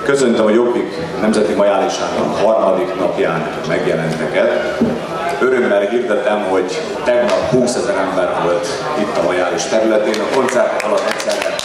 Köszöntöm a Jobbik Nemzeti Majálisának harmadik napján megjelenteket. Örömmel hirdetem, hogy tegnap 20 000 ember volt itt a Majális területén, a koncertek alatt egyszerre.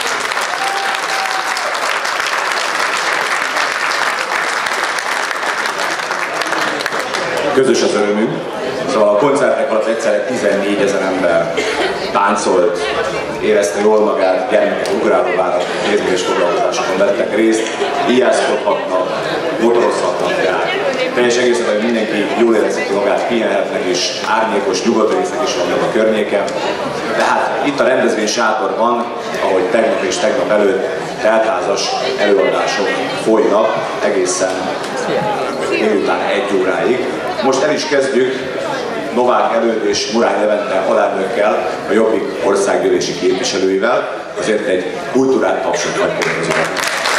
Közös az örömünk. Szóval a koncertek alatt egyszerre 14 000 ember táncolt, érezte jól magát, gyermekek ugrálóvárat, kézműves foglalkozásokon vettek részt, ijászkodhatnak, motorozhatnak, tehát teljes egészében, hogy mindenki jól érezheti magát, pihenhetnek, és árnyékos nyugatrészek is vannak a környéken. De hát itt a rendezvény sátorban, ahogy tegnap és tegnap előtt teltházas előadások folynak egészen délután 1 óráig. Most el is kezdjük Novák Előd és Murány Levente alelnökkel, a Jobbik országgyűlési képviselőivel, azért egy kultúrát tapsot hagyjuk azokat.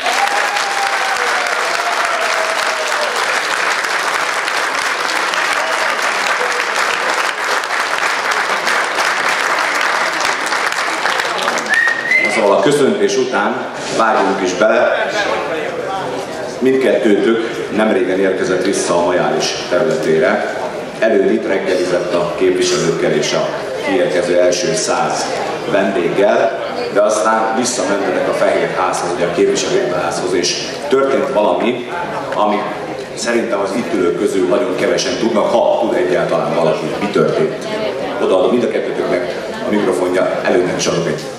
Szóval a köszöntés után vágjunk is bele. Mindkettőtök nemrégen érkezett vissza a Majális területére. Előd itt reggelizett a képviselőkkel és a kiérkező első 100 vendéggel, de aztán visszamentetek a Fehérházhoz, ugye a képviselőházhoz, és történt valami, ami szerintem az itt ülők közül nagyon kevesen tudnak, ha tud egyáltalán valaki, mi történt. Odaadom mind a kettőtöknek a mikrofonja, Elődnek is adok egy.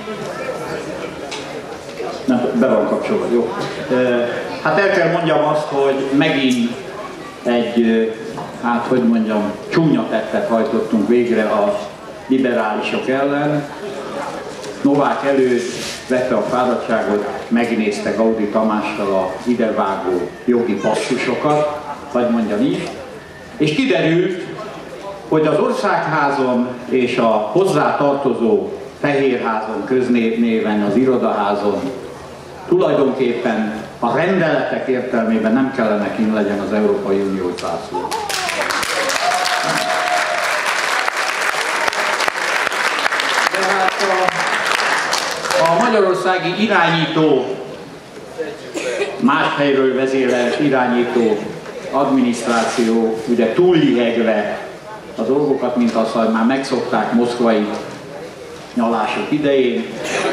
Nem, be van kapcsolva, jó. Hát el kell mondjam azt, hogy megint egy, hát hogy mondjam, csúnya tettet hajtottunk végre a liberálisok ellen. Novák Előd vette a fáradtságot, megnézte Gaudi Tamással a idevágó jogi passzusokat, vagy mondjam így, és kiderült, hogy az Országházon és a hozzá tartozó Fehérházon, köznéven az Irodaházon tulajdonképpen a rendeletek értelmében nem kellene kint legyen az Európai Unió zászló. De hát a magyarországi irányító, más helyről vezérelt irányító adminisztráció ugye túllihegve a dolgokat, mint azt, hogy már megszokták moszkvai nyalások idején.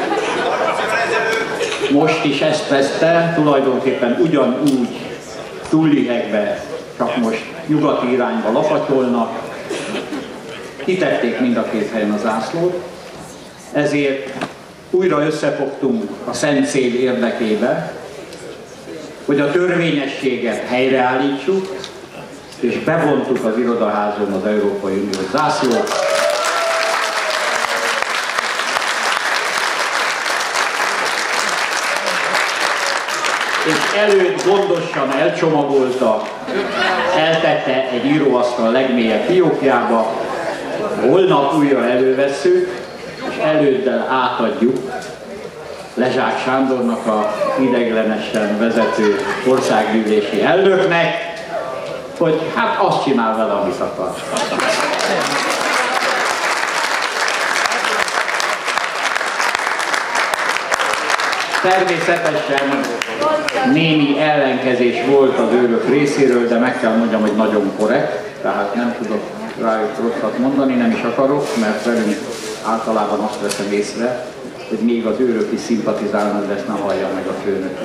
Most is ezt teszte, tulajdonképpen ugyanúgy túllihegve, csak most nyugati irányba lapatyolnak. Kitették mind a két helyen a zászlót, ezért újra összefogtunk a szent cél érdekébe, hogy a törvényességet helyreállítsuk, és bevontuk az Irodaházon az Európai Unió zászlót. És Előd gondosan elcsomagolta, eltette egy íróasztal legmélyebb fiókjába, holnap újra elővesszük, és Előddel átadjuk Lezsák Sándornak, a ideiglenesen vezető országgyűlési elnöknek, hogy hát azt csinál vele, amit akar. Természetesen némi ellenkezés volt az őrök részéről, de meg kell mondjam, hogy nagyon korrekt, tehát nem tudok rájuk rosszat mondani, nem is akarok, mert velünk általában azt veszem észre, hogy még az őrök is szimpatizálnak, de ezt ne hallja meg a főnök.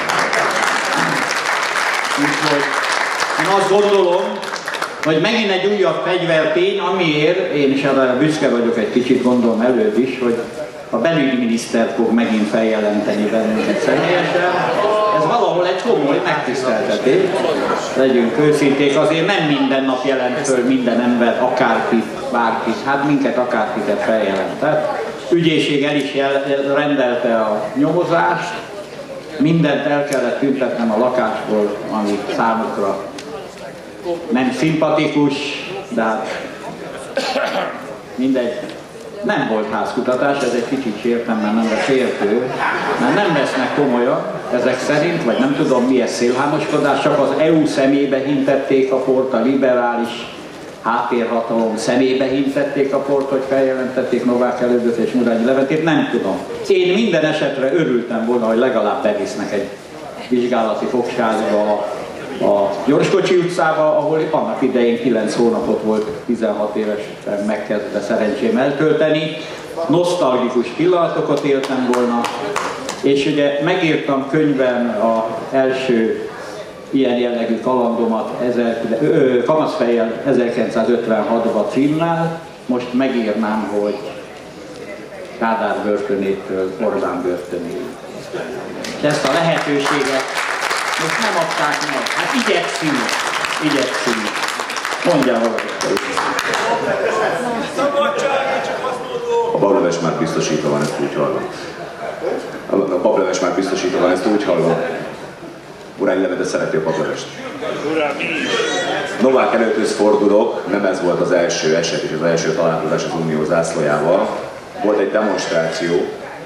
Úgyhogy én azt gondolom, hogy megint egy újabb fegyvertény, amiért én is erre büszke vagyok egy kicsit, gondolom Előd is, hogy a belügyminiszter fog megint feljelenteni bennünket személyesen. Ez valahol egy komoly megtiszteltetés. Legyünk őszinték, azért nem minden nap jelent föl minden ember, akárkit, bárkit, hát minket akárkiket feljelentett. Ügyészség el is rendelte a nyomozást, mindent el kellett tüntetnem a lakásból, ami számukra nem szimpatikus, de hát mindegy. Nem volt házkutatás, ez egy kicsit sértem, mert nem lesz értő, mert nem vesznek komolyan ezek szerint, vagy nem tudom mi ez szélhámoskodás, csak az EU szemébe hintették a port, a liberális háttérhatalom szemébe hintették a port, hogy feljelentették Novák Elődet és Murány Leventét, nem tudom. Én minden esetre örültem volna, hogy legalább bevisznek egy vizsgálati fogságba a Gyorskocsi utcába, ahol annak idején 9 hónapot volt 16 évesen megkezdve szerencsém eltölteni. Nosztalgikus pillanatokat éltem volna, és ugye megírtam könyvben az első ilyen jellegű kalandomat Kamaszfejjel 1956-ban címmel. Most megírnám, hogy Kádár börtönétől Orbán börtönéig. És ezt a lehetőséget most nem adták meg. Hát igyekszünk. Mondja valaki. A bableves már biztosítva van, ezt úgy hallom. A bableves már biztosítva van, ezt úgy hallom. Urány Levede szereti a bablevest. Novák előtthöz fordulok, nem ez volt az első eset és az első találkozás az Unió zászlójával. Volt egy demonstráció,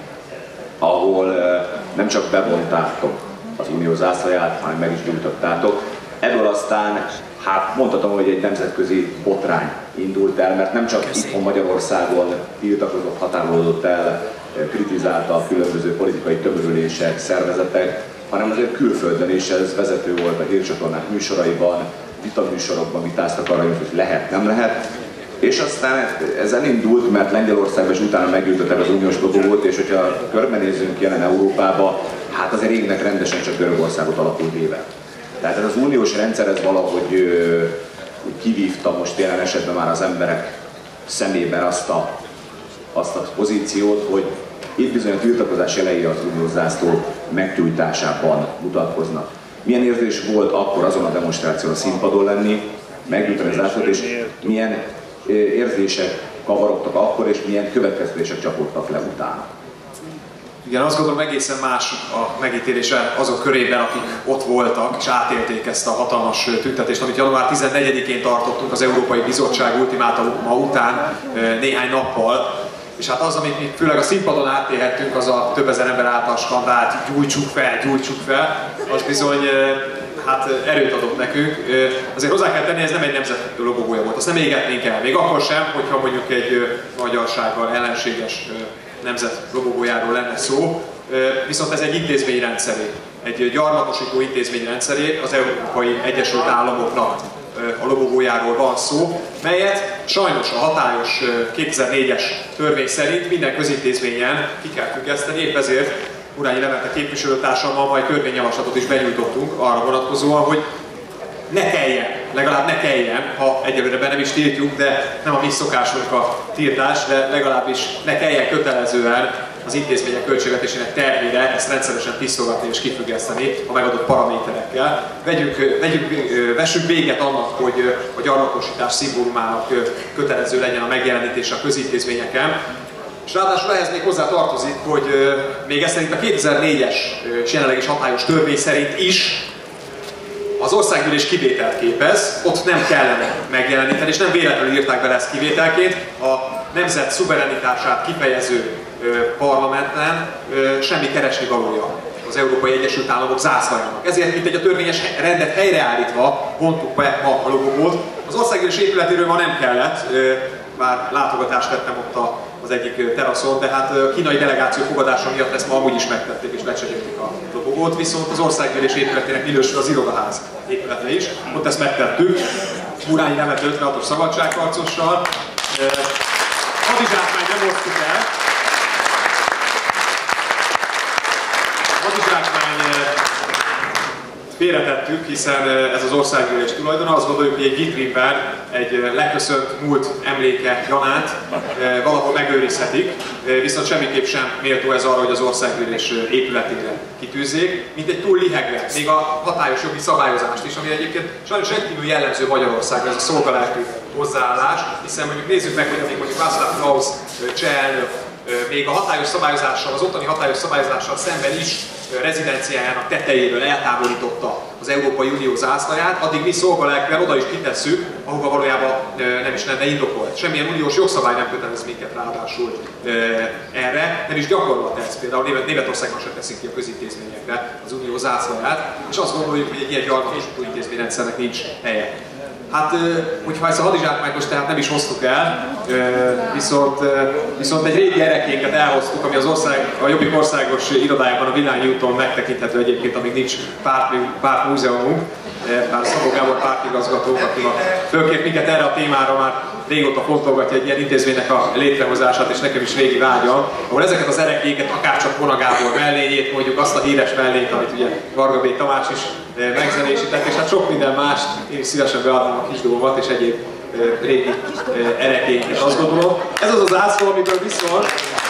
ahol nem csak bevontátok az Unió zászlóját, hanem meg is gyújtottátok. Ebből aztán, hát mondhatom, hogy egy nemzetközi botrány indult el, mert nem csak itthon Magyarországon tiltakozott, határolódott el, kritizálta a különböző politikai tömörülések, szervezetek, hanem azért külföldön is ez vezető volt a hírcsatornák műsoraiban, vitaműsorokban vitáztak arra, hogy lehet, nem lehet. És aztán ez elindult, mert Lengyelországban is utána meggyűjtöttek az uniós logót, és hogyha körbenézzünk jelen Európába, hát azért égnek rendesen csak Görögországot alapul véve. Tehát ez az uniós rendszer ez valahogy kivívta most jelen esetben már az emberek szemében azt a pozíciót, hogy itt bizony a tiltakozás elejé az uniós zászló meggyújtásában mutatkoznak. Milyen érzés volt akkor azon a demonstráción a színpadon lenni, meggyújtani az zászlót, és milyen érzések kavarogtak akkor, és milyen következtetések csapódtak le utána? Igen, azt gondolom egészen más a megítélése azok körében, akik ott voltak és átélték ezt a hatalmas tüntetést, amit január 14-én tartottunk az Európai Bizottság ultimátuma után néhány nappal. És hát az, amit mi főleg a színpadon átélhettünk, az a több ezer ember által skandált gyújtsuk fel, az bizony hát erőt adott nekünk. Azért hozzá kell tenni, ez nem egy nemzet lobogója volt, azt nem égetnénk el. Még akkor sem, hogyha mondjuk egy magyarsággal ellenséges nemzet lobogójáról lenne szó. Viszont ez egy intézményrendszeré, egy gyarmatosító intézményrendszeré az Európai Egyesült Államoknak a lobogójáról van szó, melyet sajnos a hatályos 2004-es törvény szerint minden közintézményen ki kell függeszteni, épp ezért Urányi Levente képviselőtársammal majd törvényjavaslatot is benyújtottunk arra vonatkozóan, hogy ne kelljen, legalább ne kelljen, ha egyelőre be nem is tiltjuk, de nem a mi szokásunk a tiltás, de legalábbis ne kelljen kötelezően az intézmények költségvetésének terhére ezt rendszeresen tisztogatni és kifüggeszteni a megadott paraméterekkel. Vessük véget annak, hogy a gyarmatosítás szimbólumának kötelező legyen a megjelenítése a közintézményeken. És ráadásul ehhez még hozzá tartozik, hogy még ez szerint a 2004-es és jelenleg is hatályos törvény szerint is az országgyűlés kivételt képez, ott nem kellene megjeleníteni, és nem véletlenül írták bele ezt kivételként, a nemzet szuverenitását kifejező parlamenten semmi keresni valója az Európai Egyesült Államok zászlajának. Ezért, mint egy a törvényes rendet helyreállítva vontuk be ma a logót. Az országgyűlés épületéről ma nem kellett, bár látogatást tettem ott az egyik teraszon, de hát a kínai delegáció fogadása miatt ezt ma amúgy is megtették és lecserélték a logót, viszont az országgyűlés épületének minősül az irodaház épülete is, ott ezt megtettük, Urányi Levente 56-os szabadságharcossal. Hadizsákmányt nem osztuk el. Hadizsákmány félretettük, hiszen ez az országgyűlés tulajdona. Azt gondoljuk, hogy egy vitrínben egy leköszönt múlt emléke gyanát valahol megőrizhetik, viszont semmiképp sem méltó ez arra, hogy az országgyűlés épületére kitűzzék, mint egy túl lihegve, még a hatályos jogi szabályozást is, ami egyébként sajnos rendkívül jellemző Magyarországra, ez a szolgálati hozzáállás, hiszen mondjuk nézzük meg, hogy amíg mondjuk Václav Klaus cseh elnök még a hatályos szabályozással, az ottani hatályos szabályozással szemben is rezidenciájának tetejéről eltávolította az Európai Unió zászlaját, addig mi szolgalelkűen oda is kitesszük, ahova valójában nem is lenne indokolt. Semmilyen uniós jogszabály nem kötelez minket ráadásul erre, nem is gyakorlat ez. Például Németországban sem teszik ki a közintézményekre az unió zászlaját, és azt gondoljuk, hogy egy ilyen gyarmatosító intézményrendszernek nincs helye. Hát, hogyha ezt a hadizsákmánykos tehát nem is hoztuk el, viszont egy régi erekénket elhoztuk, ami a Jobbik országos irodájában a Villányi úton megtekinthető egyébként, amíg nincs pártmúzeumunk. Bár Szabó Gábor pártigazgató, aki fölkért minket erre a témára, már régóta fontolgatja egy ilyen intézménynek a létrehozását, és nekem is régi vágyam, ahol ezeket az erekéket, akárcsak Vona Gábor mellényét, mondjuk azt a híres mellényt, amit ugye Varga B. Tamás is megzenésített, és hát sok minden mást, én is szívesen beadnám a kisdómat és egyéb régi erekéket, azt gondolom. Ez az az ászló, amiből viszont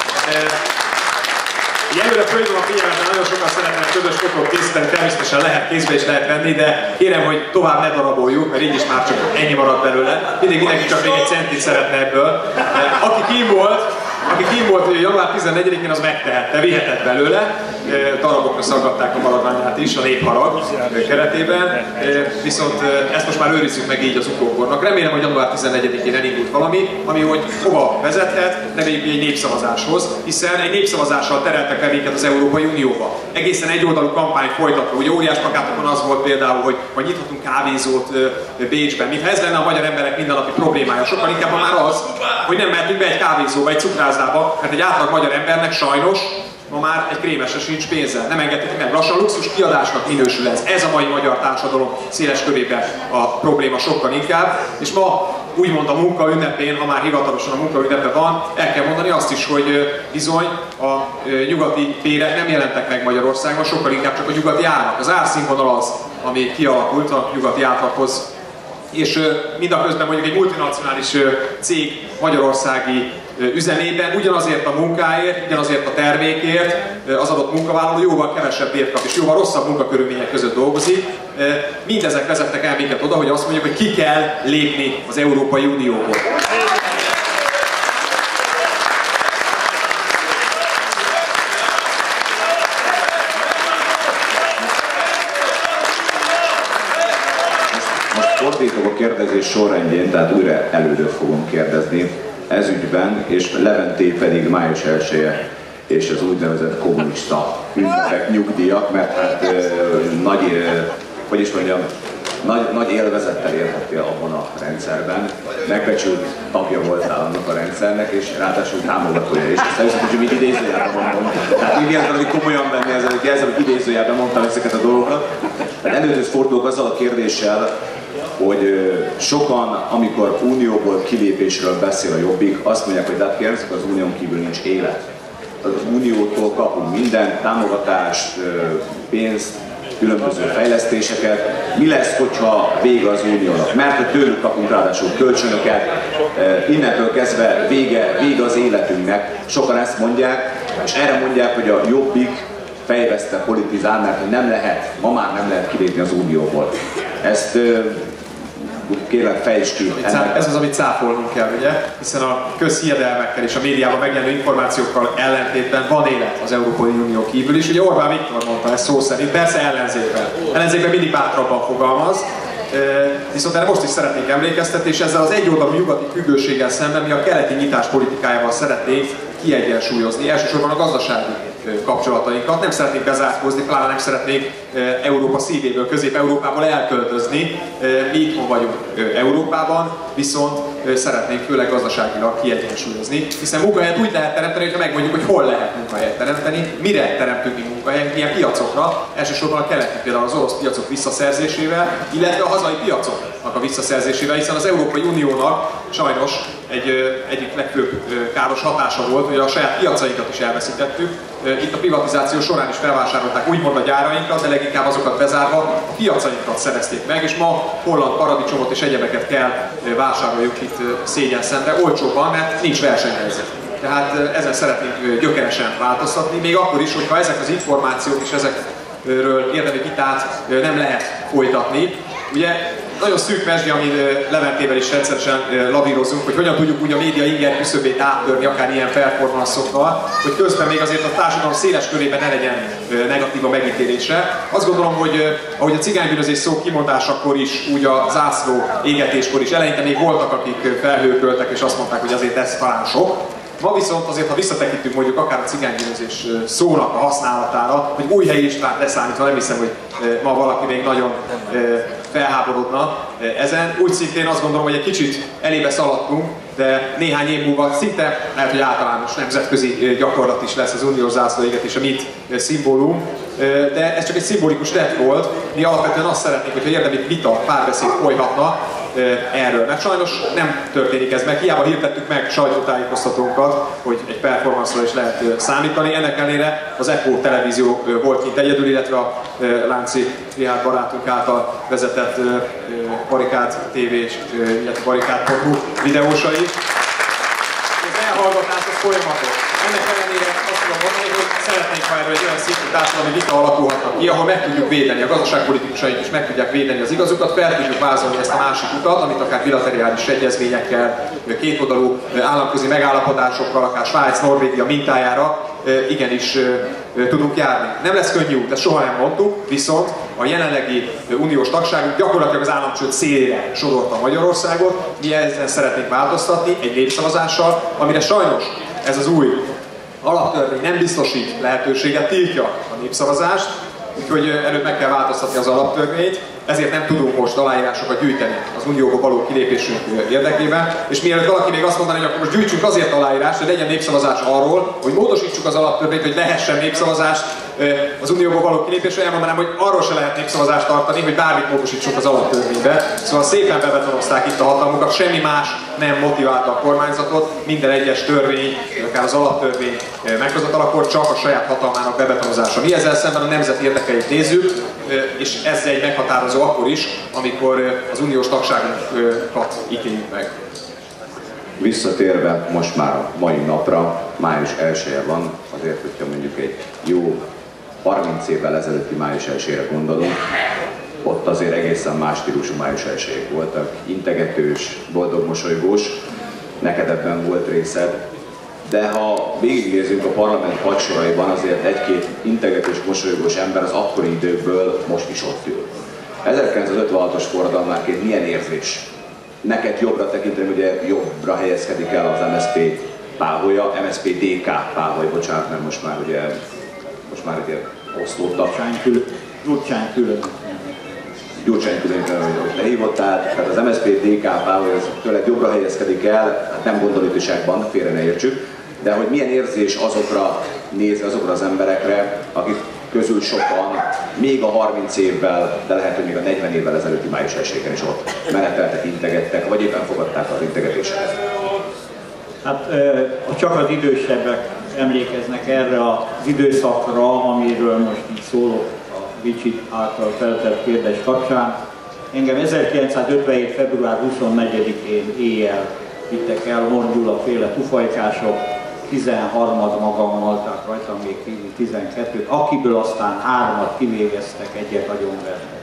előre fölhívom a figyelmet, mert nagyon sokan szeretnének közös fotót készíteni, természetesen lehet, kézbe is lehet venni, de kérem, hogy tovább ne daraboljuk, mert így is már csak ennyi maradt belőle. Mindenki csak még egy centit szeretne ebből. Aki kín volt január 14-én, az megtehette, vihetett belőle. Darabokra szaggatták a maradványát is a népharag keretében, viszont ezt most már őrizzük meg így az utókornak. Remélem, hogy január 14-én elindult valami, ami hogy hova vezethet, reméljük egy népszavazáshoz, hiszen egy népszavazással tereltek be minket az Európai Unióba. Egészen egyoldalú kampány folytatva, ugye óriás plakátokon az volt például, hogy nyithatunk kávézót Bécsben, mintha ez lenne a magyar emberek mindennapi problémája. Sokkal inkább már az, hogy nem mehetünk be egy kávézóba, egy cukrászdába, mert egy átlag magyar embernek sajnos ma már egy krémesre sincs pénze, nem engedheti meg. Lassan luxus kiadásnak minősül ez. Ez a mai magyar társadalom széles körében a probléma sokkal inkább. És ma úgymond a munka ünnepén, ha már hivatalosan a munka ünnepe van, el kell mondani azt is, hogy bizony a nyugati bérek nem jelentek meg Magyarországon, sokkal inkább csak a nyugati árak. Az árszínvonal az, ami kialakult a nyugati átlaghoz. És mindaközben mondjuk egy multinacionális cég magyarországi üzemében ugyanazért a munkáért, ugyanazért a termékért az adott munkavállaló jóval kevesebb bért kap és jóval rosszabb munkakörülmények között dolgozik. Mindezek vezettek el minket oda, hogy azt mondjuk, hogy ki kell lépni az Európai Unióból. Fordítok a kérdezés sorrendjén, tehát újra elődöt fogom kérdezni ez ügyben, és Leventé pedig május 1-e és az úgynevezett kommunista ünnepek, nyugdíjak, mert hát nagy élvezettel élhettél abban a rendszerben, megbecsült tagja voltál annak a rendszernek, és ráadásul támogatója is. Ezt először, hogy még idézőjelben mondom. Tehát még mielőtt, hogy komolyan venni ezzel, hogy jelzem, hogy idézőjelben mondtam ezeket a dolgokat. Tehát előtt fordulok azzal a kérdéssel, hogy sokan, amikor unióból kilépésről beszél a Jobbik, azt mondják, hogy de hát kérdezik, az unión kívül nincs élet. Az uniótól kapunk mindent, támogatást, pénzt, különböző fejlesztéseket. Mi lesz, hogyha vége az uniónak? Mert hogy tőlük kapunk ráadásul kölcsönöket, innentől kezdve vége az életünknek. Sokan ezt mondják, és erre mondják, hogy a Jobbik fejveszte politizál, mert nem lehet, ma már nem lehet kilépni az unióból. Ezt kérlek fejtsd ki. Ez az, amit cáfolnunk kell, ugye? Hiszen a közhiedelmekkel és a médiában megjelenő információkkal ellentétben van élet az Európai Unió kívül is. Ugye Orbán Viktor mondta ezt szó szerint, persze ellenzékben. Ellenzékben mindig bátrabban fogalmaz. Viszont erre most is szeretnék emlékeztetni, és ezzel az egyoldalú nyugati függőséggel szemben mi a keleti nyitás politikájával szeretnénk kiegyensúlyozni, elsősorban a gazdasági kapcsolatainkat. Nem szeretnénk bezárkózni, pláne nem szeretnénk Európa szívéből, Közép-Európából elköltözni. Mi itthon vagyunk Európában, viszont szeretnénk főleg gazdaságilag kiegyensúlyozni, hiszen munkahelyet úgy lehet teremteni, hogy megmondjuk, hogy hol lehet munkahelyet teremteni, mire teremtünk mi munkahelyet, milyen piacokra, elsősorban a keleti, például az orosz piacok visszaszerzésével, illetve a hazai piacoknak a visszaszerzésével, hiszen az Európai Uniónak sajnos egyik legfőbb káros hatása volt, hogy a saját piacainkat is elveszítettük. Itt a privatizáció során is felvásárolták úgymond a gyárainkat, de leginkább azokat bezárva a piacainkat szerezték meg, és ma holland paradicsomot és egyebeket kell vásároljuk itt szégyen szemre, olcsóbban, mert nincs versenyhelyzet. Tehát ezen szeretnénk gyökeresen változtatni, még akkor is, hogyha ezek az információk és ezekről érdemi vitát nem lehet folytatni. Ugye nagyon szűk mesdje, amin Leventével is rendszeresen lavírozunk, hogy hogyan tudjuk úgy a média inger küszöbét áttörni, akár ilyen performanszokkal, hogy közben még azért a társadalom széles körében ne legyen negatív a megítélése. Azt gondolom, hogy ahogy a cigánybűnözés szó kimondásakor is, úgy a zászló égetéskor is eleinte még voltak, akik felhőköltek és azt mondták, hogy azért ez talán sok. Ma viszont azért, ha visszatekintünk mondjuk akár a cigánybűnözés szónak a használatára, hogy Újhelyi Istvánt leszámítva, nem hiszem, hogy ma valaki még nagyon felháborodna ezen. Úgy szintén azt gondolom, hogy egy kicsit elébe szaladtunk, de néhány év múlva szinte lehet, hogy általános nemzetközi gyakorlat is lesz az uniós zászlóégetés, a MIT szimbólum. De ez csak egy szimbolikus tett volt. Mi alapvetően azt szeretnénk, hogyha érdemi vita, párbeszéd folyhatna erről. Mert sajnos nem történik ez meg. Hiába hirdettük meg sajtótájékoztatónkat, hogy egy performance-ra is lehet számítani. Ennek ellenére az ECO televízió volt kint egyedül, illetve a Lánci Rihárd barátunk által vezetett Barikád TV, illetve Barikád.hu videósai. Az elhallgatás az folyamatos. Ennek ellenére azt tudom mondani, hogy szeretnénk, ha erről egy olyan szintű társadalmi vita alakulhatna ki, ahol meg tudjuk védeni, a gazdaságpolitikusaink is meg tudják védeni az igazukat, fel tudjuk vázolni ezt a másik utat, amit akár bilaterális egyezményekkel, kétoldalú államközi megállapodásokkal, akár Svájc, Norvégia mintájára igenis tudunk járni. Nem lesz könnyű út, ezt soha nem mondtuk, viszont a jelenlegi uniós tagságunk gyakorlatilag az államcsőd szélére sodorta Magyarországot. Mi ezen szeretnénk változtatni egy népszavazással, amire sajnos ez az új alaptörvény nem biztosít lehetőséget, tiltja a népszavazást, úgyhogy előbb meg kell változtatni az alaptörvényt, ezért nem tudunk most aláírásokat gyűjteni az unióba való kilépésünk érdekében, és mielőtt valaki még azt mondaná, hogy akkor most gyűjtsünk azért aláírást, hogy legyen népszavazás arról, hogy módosítsuk az alaptörvényt, hogy lehessen népszavazást az unióba való kilépésre, elmondanám, hogy arról se lehet népszavazást tartani, hogy bármit módosítsunk az alaptörvénybe. Szóval szépen bebetonozták itt a hatalmukat, semmi más nem motiválta a kormányzatot, minden egyes törvény, akár az alaptörvény meghozatalakor csak a saját hatalmának bebetonozása. Mi ezzel szemben a nemzet érdekeit nézzük, és ez egy meghatározó akkor is, amikor az uniós tagságunkat ítéljük meg. Visszatérve most már a mai napra, május 1-je van, azért, hogyha mondjuk egy jó 30 évvel ezelőtti május 1-ére gondolunk, ott azért egészen más stílusú május 1-ek voltak, integetős, boldog mosolygós, neked ebben volt részed, de ha végignézzünk a parlament padsoraiban, azért egy-két integetős, mosolygós ember az akkori időkből most is ott ül. 1956-os forradalmárként milyen érzés? Neked jobbra tekinteni, ugye jobbra helyezkedik el az MSZP páholya, MSZP-DK páholy, bocsánat, mert most már ugye oszlódtak. Gyurcsány külön, hogy lehívott, tehát az MSZP-DK páholy az tőled jobbra helyezkedik el, hát nem gondolatiságban, félre ne értsük, de hogy milyen érzés azokra nézni, azokra az emberekre, akik közül sokan még a 30 évvel, de lehet, hogy még a 40 évvel ezelőtti május 1-én is ott meneteltek, integettek, vagy éppen fogadták az integetéseket. Hát csak az idősebbek emlékeznek erre az időszakra, amiről most így szólok a Vicsi által feltett kérdés kapcsán. Engem 1957. február 24-én éjjel vittek el Horn Gyula féle tufajkások, 13 magammal, tehát rajtam még kívül 12-t, akiből aztán 3-at kivégeztek, egyet agyonvertek.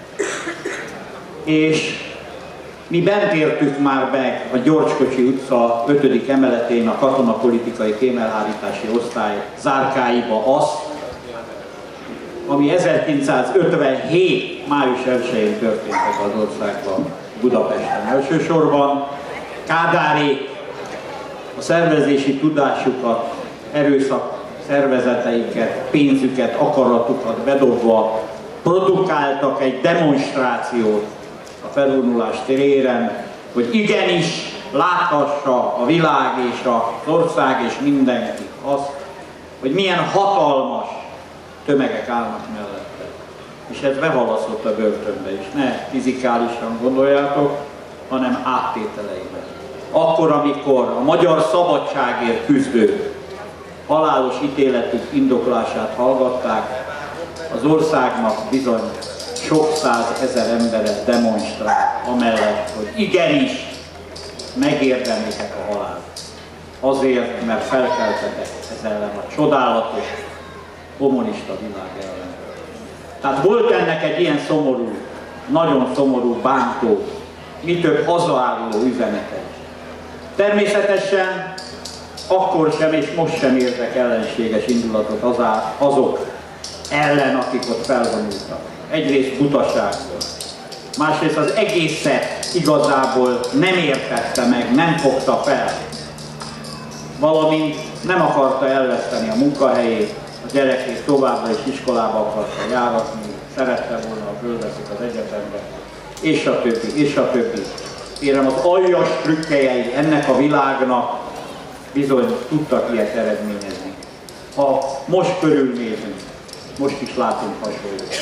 És mi bent értük már meg a Györgykocsi utca 5. emeletén a katonapolitikai kémelhárítási osztály zárkáiba azt, ami 1957. május 1-én történtek az országban, Budapesten elsősorban. Kádárék a szervezési tudásukat, erőszak szervezeteiket, pénzüket, akaratukat bedobva produkáltak egy demonstrációt a felvonulás téren, hogy igenis láthassa a világ és az ország és mindenki azt, hogy milyen hatalmas tömegek állnak mellette. És ez behalaszott a börtönbe is. Ne fizikálisan gondoljátok, hanem áttételeiben. Akkor, amikor a magyar szabadságért küzdő halálos ítéletük indoklását hallgatták, az országnak bizony sok 100 000 emberet demonstrál amellett, hogy igenis megérdemlitek a halált. Azért, mert felkeltetek ez ellen a csodálatos kommunista világ ellen. Tehát volt ennek egy ilyen szomorú, nagyon szomorú, bántó, mi több hazaálló üzenete. Természetesen akkor sem és most sem érzek ellenséges indulatot azok ellen, akik ott felvonultak. Egyrészt butaságból, másrészt az egészet igazából nem értette meg, nem fogta fel. Valamint nem akarta elveszteni a munkahelyét, a gyerekét továbbra is iskolába akarta járatni, szerette volna, ha fölveszik az egyetemre. és a többi, és a többi. Kérem, az aljas trükkelyei ennek a világnak bizony tudtak ilyet eredményezni. Ha most körülnézünk, most is látunk hasonlót.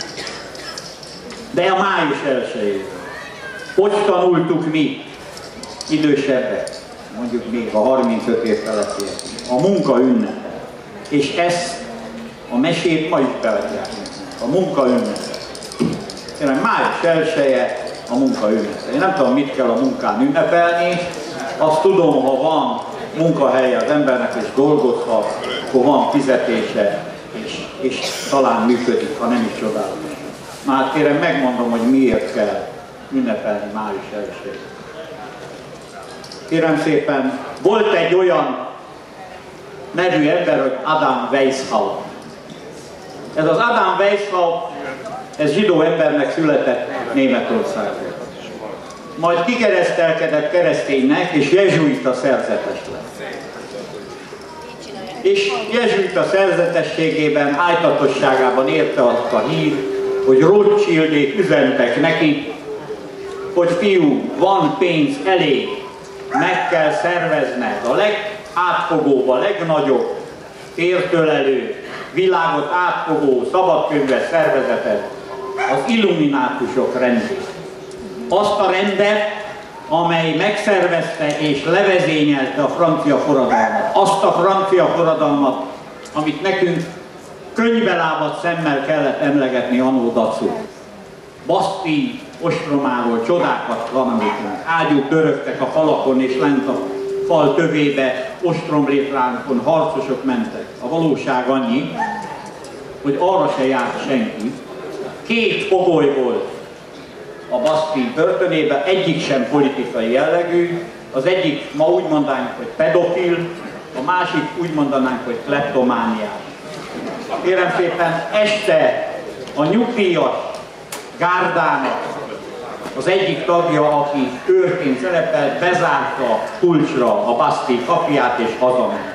De a május 1-jén, hogy tanultuk mi, idősebbek, mondjuk még a 35 év felettiek, a munka ünnepe. És ezt a mesét ma is beadják, a munka ünnepe. Tényleg május 1-je a munka ünnepe. Én nem tudom, mit kell a munkán ünnepelni, azt tudom, ha van munkahelye az embernek és dolgozhat, akkor van fizetése, és talán működik, ha nem is csodálatos. Már kérem, megmondom, hogy miért kell ünnepelni május 1-jét. Kérem szépen, volt egy olyan nevű ember, hogy Adam Weishaupt. Ez az Adam Weishaupt, ez zsidó embernek született Németországban. Majd kikeresztelkedett kereszténynek, és jezsuita szerzetes lett. És jezsuita szerzetességében, ájtatosságában érte azt a hír, hogy Rothschildék üzentek neki, hogy fiú, van pénz elég, meg kell szervezned a legátfogóbb, a legnagyobb, értölelő, világot átfogó, szabadkönyves szervezetet, az illuminátusok rendjét. Azt a rendet, amely megszervezte és levezényelte a francia forradalmat. Azt a francia forradalmat, amit nekünk könyvelábat szemmel kellett emlegetni annó Dacu. Bastille ostromáról csodákat tanultunk. Ágyúk dörögtek a falakon és lent a fal tövébe, ostromlétránkon harcosok mentek. A valóság annyi, hogy arra se járt senki. 2 fogoly volt a Bastille börtönében, egyik sem politikai jellegű, az egyik ma úgy mondanánk, hogy pedofil, a másik úgy mondanánk, hogy kleptomániás. Kérem szépen, este a nyugdíjas gárdának az egyik tagja, aki őrként szerepelt, bezárta kulcsra a Bastille kapuját és hazament.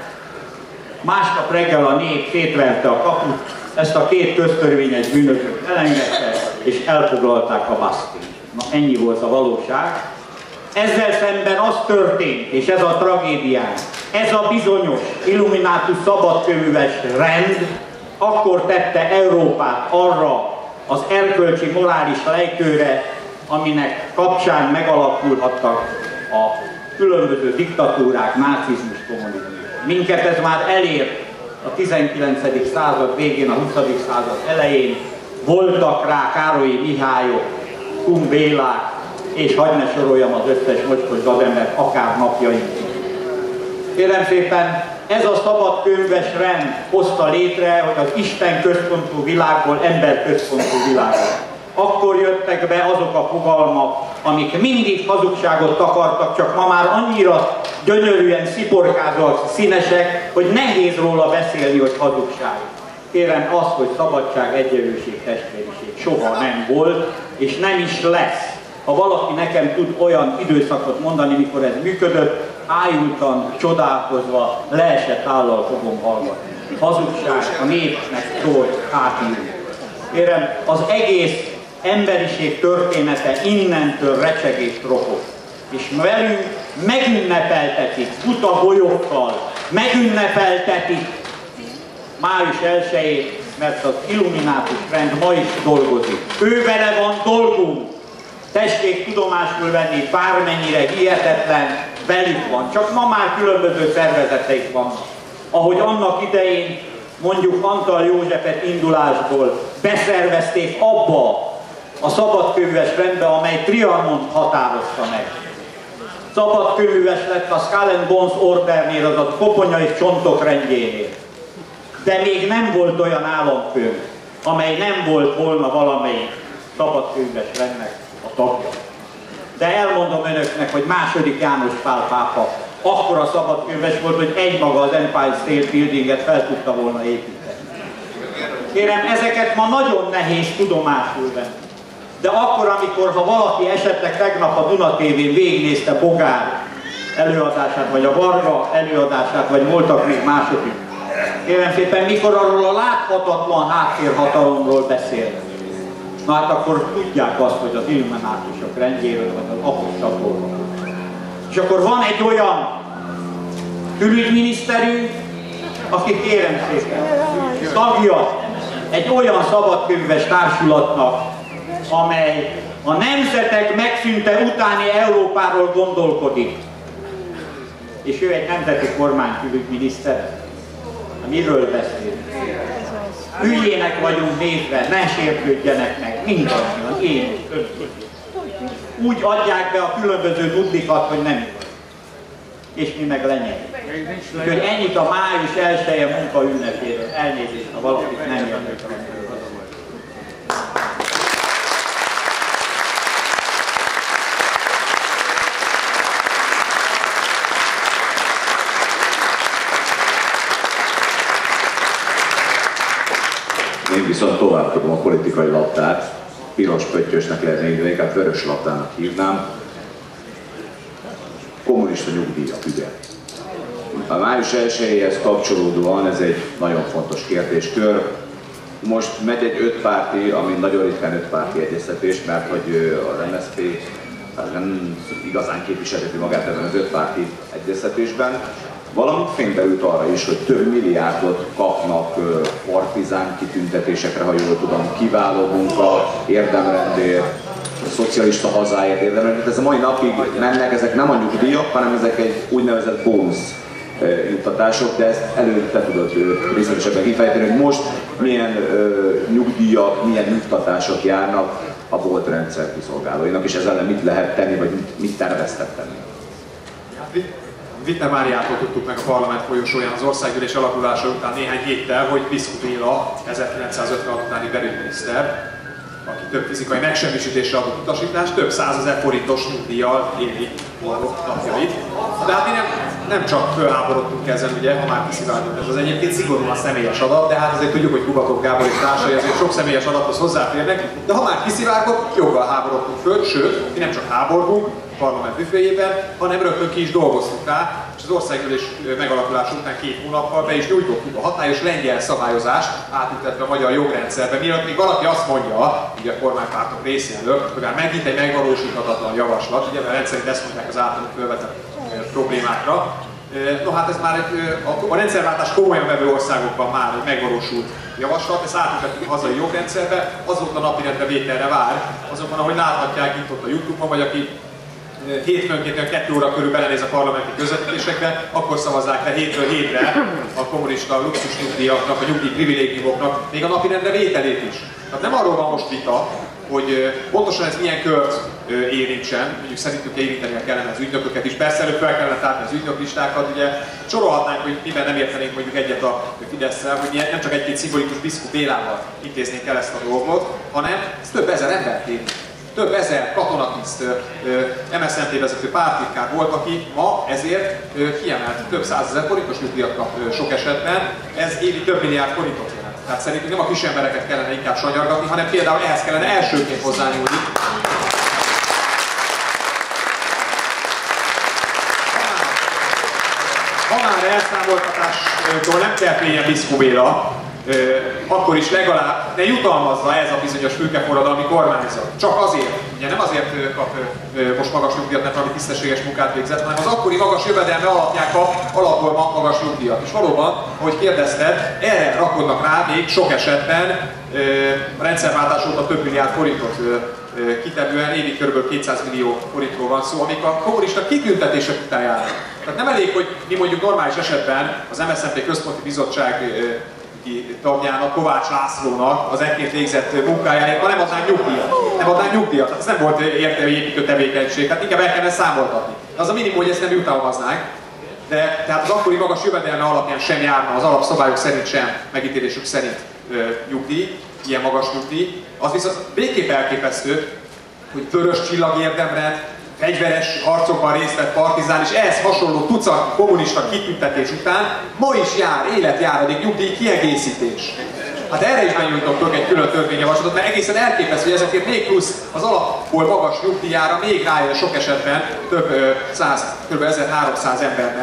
Másnap reggel a nép szétverte a kaput, ezt a 2 köztörvényes bűnösöt elengedte, és elfoglalták a Bastille. Na, ennyi volt a valóság. Ezzel szemben az történt, és ez a tragédián, ez a bizonyos illuminátus szabadkőműves rend akkor tette Európát arra az erkölcsi, morális lejtőre, aminek kapcsán megalakulhattak a különböző diktatúrák, nácizmus, kommunizmus. Minket ez már elért a 19. század végén, a 20. század elején. Voltak rá Károlyi Mihályok, Kun Bélák, és hadd ne soroljam az összes mocskos gazembert, akár napjainkig. Kérem szépen, ez a szabadkönyves rend hozta létre, hogy az Isten központú világból ember központú világba. Akkor jöttek be azok a fogalmak, amik mindig hazugságot takartak, csak ma már annyira gyönyörűen sziporkázóak, színesek, hogy nehéz róla beszélni, hogy hazugság. Kérem, az, hogy szabadság, egyenlőség, testvériség soha nem volt, és nem is lesz. Ha valaki nekem tud olyan időszakot mondani, mikor ez működött, ájultan, csodálkozva, leesett állal fogom hallgatni. Hazugság, a népnek szólt átírni. Kérem, az egész emberiség története innentől recseg és ropog. És velünk megünnepeltetik, buta bolyokkal, megünnepeltetik május 1-jét, mert az illuminátus rend ma is dolgozik. Ővele van dolgunk. Tessék tudomásul venni, bármennyire hihetetlen, velük van. Csak ma már különböző szervezeteik vannak. Ahogy annak idején mondjuk Antal Józsefet indulásból beszervezték abba a szabadkőműves rendbe, amely Trianont határozta meg. Szabadkőműves lett a Skull and Bones Ordernél, azaz a koponya és csontok rendjénél. De még nem volt olyan államkönyv, amely nem volt volna valamelyik szabadkőműves rendnek a tagja. De elmondom önöknek, hogy II. János Pál pápa akkora szabadkönyves volt, hogy egymaga az Empire State Buildinget fel tudta volna építeni. Kérem, ezeket ma nagyon nehéz tudomásul venni. De akkor, amikor, ha valaki esetleg tegnap a Duna TV-n végignézte Bogár előadását, vagy a Varga előadását, vagy voltak még mások is. Kérem szépen, mikor arról a láthatatlan háttérhatalomról beszélnek. Na hát akkor tudják azt, hogy az illuminátusok rendjéről, vagy az apostolok. És akkor van egy olyan külügyminiszterünk, aki kérem szépen, tagja egy olyan szabadkönyves társulatnak, amely a nemzetek megszűnte utáni Európáról gondolkodik. És ő egy nemzeti kormánykülügyminiszter. Miről beszél? Hülyének vagyunk nézve, ne sértődjenek meg, mindannyian, én is, úgy adják be a különböző nudikat, hogy nem igaz. És mi meg lenyelünk. Úgyhogy ennyit a május 1-e munka ünnepéről. Elnézést, ha valakit nem jönnek. Én viszont továbbadom a politikai labdát, piros pöttyösnek lehetne, de inkább vörös labdának hívnám. Kommunista nyugdíjak ügye. A május 1-éhez kapcsolódóan ez egy nagyon fontos kérdéskör. Most megy egy ötpárti, ami nagyon ritkán ötpárti egyeztetés, mert hogy az MSZP nem igazán képviselheti magát ebben az ötpárti egyeztetésben. Valamint fénybe ült arra is, hogy több milliárdot kapnak partizán kitüntetésekre, ha jól tudom, kiváló munka, érdemrendért, szocialista hazáért érdemrendért. Ez a mai napig mennek, ezek nem a nyugdíjak, hanem ezek egy úgynevezett bónusz juttatások, de ezt előtte tudod részletesebben kifejteni, hogy most milyen nyugdíjak, milyen juttatások járnak a volt rendszer kiszolgálóinak, és ezzel mit lehet tenni, vagy mit terveztek tenni. Wittner Máriától tudtuk meg a parlament folyosóján az országgyűlés alakulása után néhány héttel, hogy Viszku Béla, 1956 utáni belügyminiszter, aki több fizikai megsemmisítésre adott utasítást, több 100 000 forintos nyugdíjjal éli napjait. De hát mi nem csak fölháborodtunk ezen, ugye, ha már kiszivárgott ez az egyébként szigorúan személyes adat, de hát azért tudjuk, hogy Kubatov Gábor és társai azért sok személyes adathoz hozzáférnek, de ha már kiszivárgott, joggal háborodtunk föl, sőt, mi nem csak háborgunk a parlament büféjében, hanem rögtön ki is dolgoztunk rá, és az országgyűlés megalakulása után 2 hónappal be is nyújtottuk a hatályos lengyel szabályozást átültetve a magyar jogrendszerbe, mielőtt még valaki azt mondja, ugye a kormánypártok részéről, hogy már megint egy megvalósíthatatlan javaslat, ugye mert rendszerint ezt mondják az általunk felvetett problémákra. No hát ez már a rendszerváltás komolyan vevő országokban már egy megvalósult javaslat, ezt átültettük a hazai jogrendszerbe, azóta napirendre vételre vár, azonban ahogy láthatják itt ott a YouTube-on, vagy aki hétfőnként 2 óra körül belenéz a parlamenti közvetítésekbe, akkor szavazzák le hétről hétre a kommunista luxusnyugdíjaknak, a nyugdíj privilégiumoknak, még a napirendre vételét is. Tehát nem arról van most vita, hogy pontosan ez milyen kört érintsen, mondjuk szerintük érinteni kellene az ügynököket is, persze előbb fel kellene tárni az ügynöklistákat, ugye sorolhatnánk, hogy miben nem értenénk mondjuk egyet a Fidesz-szel, hogy nem csak egy-két szimbolikus Viszku Bélával intéznénk el ezt a dolgot, hanem ez több ezer embert érint. Több ezer katonatiszt, MSZNT vezető pártitkár volt, aki ma ezért kiemelt több 100 000 forintos nyugdíjat kap sok esetben, ez évi több milliárd forintot jelent. Tehát szerintünk nem a kis embereket kellene inkább sanyargatni, hanem például ehhez kellene elsőként hozzányúlni. Ha már elszámoltatástól nem kell féljen Viszku Béla, akkor is legalább ne jutalmazza ez a bizonyos fülkeforradalmi kormányzat. Csak azért, ugye nem azért kap most magas nyugdíjat, mert valami tisztességes munkát végzett, hanem az akkori magas jövedelme alapján kap alapból magas nyugdíjat. És valóban, ahogy kérdezted, erre rakodnak rá még sok esetben a rendszerváltás óta több milliárd forintot kitevően, évi kb. 200 millió forintról van szó, amik a kommunista kitüntetések után járnak. Tehát nem elég, hogy mi mondjuk normális esetben az MSZNT Központi Bizottság tagjának, Kovács Lászlónak az ekként végzett munkájáért, ha nem adnánk nyugdíjat. Nem adnánk nyugdíjat, tehát ez nem volt értelmi tevékenység, tehát inkább el kellene számoltatni. Az a minimum, hogy ezt nem jutalmaznánk, de tehát az akkori magas jövedelme alapján sem járna, az alapszabályok szerint sem, megítélésük szerint nyugdíj, ilyen magas nyugdíj. Az viszont végképp elképesztő, hogy vörös csillag érdemrend, fegyveres harcokban részt vett partizán, és ehhez hasonló tucat kommunista kitüntetés után ma is jár életjáradék nyugdíj kiegészítés. Hát erre is benyújtottunk egy külön törvényjavaslatot, mert egészen elképesztő, hogy ezekért még plusz az alapból magas nyugdíjára még rájön sok esetben több kb. 1300 embernek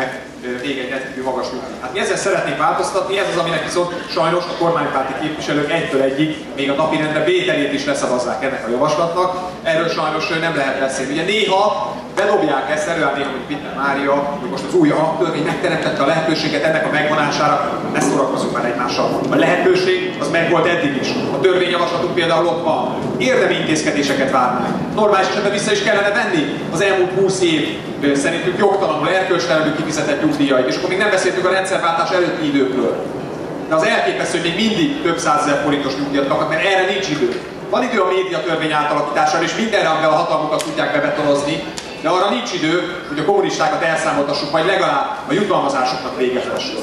még egy rendkívül magas nyugdíj. Hát mi ezzel szeretnénk változtatni, ez az, aminek viszont sajnos a kormánypárti képviselők egytől egyig még a napirendre vételét is leszavazzák ennek a javaslatnak. Erről sajnos nem lehet beszélni. Ugye néha bedobják ezt, előáll néha, hogy Pitner Mária, hogy most az új alaptörvény megteremtette a lehetőséget ennek a megvonására, ne szórakozzunk már egymással. A lehetőség az meg volt eddig is. A törvényjavaslatunk például ott van. Érdemi intézkedéseket várnánk. Normális esetben vissza is kellene venni az elmúlt 20 év szerintünk jogtalanul, erkölcstelenül kifizetett nyugdíjait, és akkor még nem beszéltünk a rendszerváltás előtti időkről. De az elképesztő, hogy még mindig több 100 000 forintos nyugdíjat kapnak, mert erre nincs idő. Van idő a médiatörvény átalakítására, és mindenre, amivel a hatalmukat tudják bebetonozni, de arra nincs idő, hogy a kommunistákat elszámoltassuk, vagy legalább a jutalmazásoknak véget vessünk.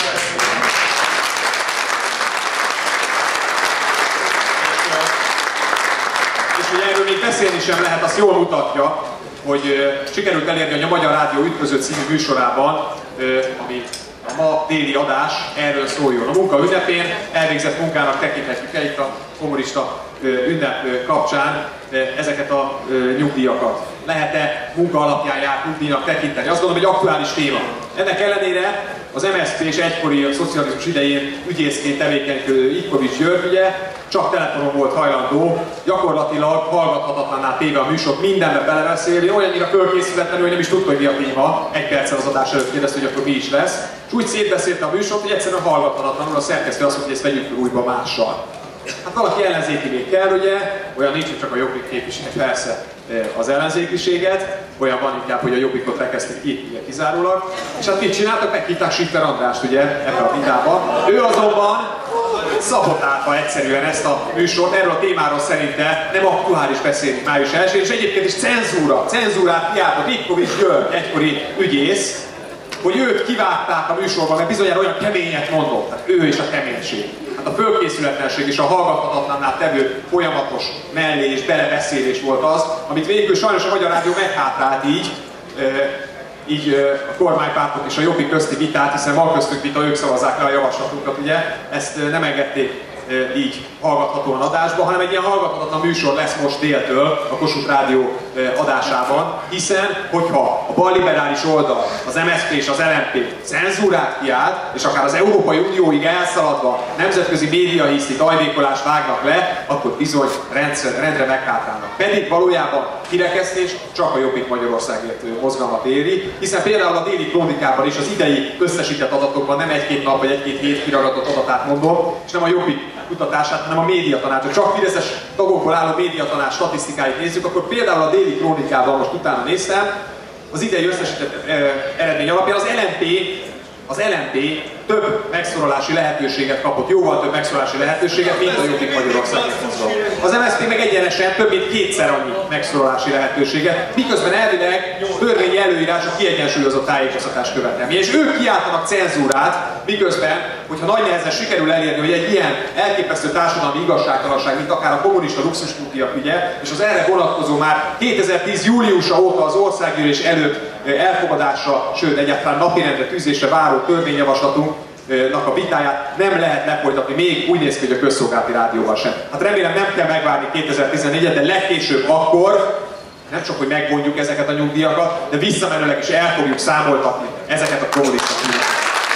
És hogy erről még beszélni sem lehet, azt jól mutatja, hogy sikerült elérni, hogy a Magyar Rádió Ütköző című műsorában, ami a ma déli adás, erről szóljon. A munka ünnepén elvégzett munkának tekinthetjük el itt a kommunista ünnep kapcsán ezeket a nyugdíjakat. Lehet-e munka alapján járt nyugdíjnak tekinteni? Azt gondolom, hogy aktuális téma. Ennek ellenére az MSZP és egykori a szocializmus idején ügyészként tevékenykedő Ipkovics György ugye csak telefonon volt hajlandó, gyakorlatilag hallgathatatlanná téve a műsort, mindenbe belebeszélni, olyannyira fölkészületlenül, hogy nem is tudta, hogy mi a téma. Egy perccel az adás előtt kérdezte, hogy akkor mi is lesz. És úgy szétbeszélte a műsort, hogy egyszerűen hallgathatatlanul a szerkesztő azt mondta, hogy ezt vegyük fel újba mással. Hát valaki ellenzéki még kell, ugye, olyan nincs, hogy csak a Jobbik képviselik persze az ellenzékiséget, olyan van inkább, hogy a Jobbikot rekezték ki, ugye kizárólag. És hát mit csináltak? Meghívták Schiffer Andrást ugye ebbe a vitába. Ő azonban szabotálta egyszerűen ezt a műsort, erről a témáról szerinte nem aktuális beszélni május 1-én, és egyébként is cenzúrát kiáltott Ipkovics György, egykori ügyész, hogy őt kivágták a műsorban, mert bizonyára olyan keményet mondott, tehát ő és a keménység. Hát a fölkészületlenség és a hallgathatatlanná tevő folyamatos mellé és belebeszélés volt az, amit végül sajnos a Magyar Rádió meghátrált így a kormánypártok és a Jobbik közti vitát, hiszen van köztünk vita, ők szavazzák le a javaslatunkat, ugye, ezt nem engedték így hallgathatóan adásba, hanem egy ilyen hallgathatatlan műsor lesz most déltől a Kossuth Rádió adásában, hiszen hogyha a balliberális oldal, az MSZP és az LMP cenzúrát kiáll, és akár az Európai Unióig elszaladva nemzetközi médiahisztit, ajvékolást vágnak le, akkor bizony rendre meghátrálnak. Pedig valójában kirekesztés csak a Jobbik Magyarországért mozgalmat éri, hiszen például a déli krónikában is az idei összesített adatokban nem egy-két nap vagy egy-két hét kiragadott adatát mondom, és nem a Jobbik kutatását, hanem a médiatanács. Ha csak fideszes tagokból álló médiatanács statisztikáit nézzük, akkor például a déli krónikában, most utána néztem, az idei összesített eredmény alapján az LMP több megszólalási lehetőséget kapott, jóval több megszólalási lehetőséget, mint a Jobbik Magyarországért mozgalom. Az MSZP meg egyenesen több mint kétszer annyi megszólalási lehetőséget, miközben elvileg törvényi előírás a kiegyensúlyozott tájékoztatás követelni. És ők kiáltanak cenzúrát, miközben, hogyha nagy nehezen sikerül elérni, hogy egy ilyen elképesztő társadalmi igazságtalanság, mint akár a kommunista luxusnyugdíjak ügye, és az erre vonatkozó már 2010. júliusa óta az országgyűlés előtt elfogadásra, sőt egyáltalán napirendre tűzésre váró törvényjavaslatunknak a vitáját nem lehet lefolytatni, még úgy néz ki, hogy a Közszolgálati Rádióval sem. Hát remélem nem kell megvárni 2014-et, de legkésőbb akkor, nem csak, hogy megvonjuk ezeket a nyugdíjakat, de visszamenőleg is el fogjuk számoltatni ezeket a kommunista tűzéseket.